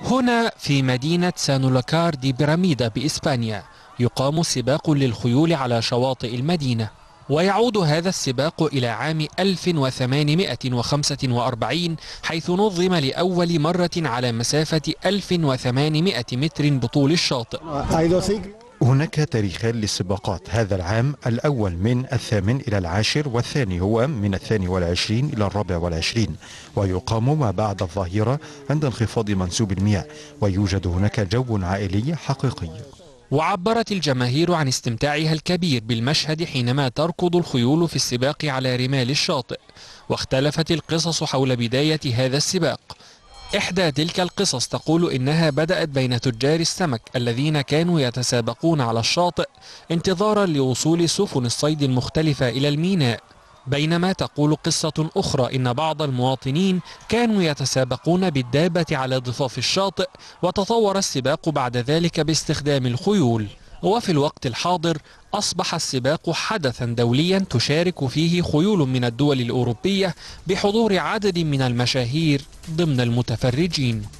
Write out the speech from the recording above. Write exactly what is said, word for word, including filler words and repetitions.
هنا في مدينة سانولوكار دي بيراميدا بإسبانيا يقام سباق للخيول على شواطئ المدينة، ويعود هذا السباق إلى عام ألف وثمانمائة وخمسة وأربعين، حيث نظم لأول مرة على مسافة ألف وثمانمائة متر بطول الشاطئ. هناك تاريخان للسباقات، هذا العام الأول من الثامن إلى العاشر، والثاني هو من الثاني والعشرين إلى الرابع والعشرين، ويقام ما بعد الظهيرة عند انخفاض منسوب المياه، ويوجد هناك جو عائلي حقيقي. وعبرت الجماهير عن استمتاعها الكبير بالمشهد حينما تركض الخيول في السباق على رمال الشاطئ، واختلفت القصص حول بداية هذا السباق. إحدى تلك القصص تقول إنها بدأت بين تجار السمك الذين كانوا يتسابقون على الشاطئ انتظارا لوصول سفن الصيد المختلفة إلى الميناء، بينما تقول قصة أخرى إن بعض المواطنين كانوا يتسابقون بالدابة على ضفاف الشاطئ، وتطور السباق بعد ذلك باستخدام الخيول. وفي الوقت الحاضر أصبح السباق حدثا دوليا تشارك فيه خيول من الدول الأوروبية بحضور عدد من المشاهير ضمن المتفرجين.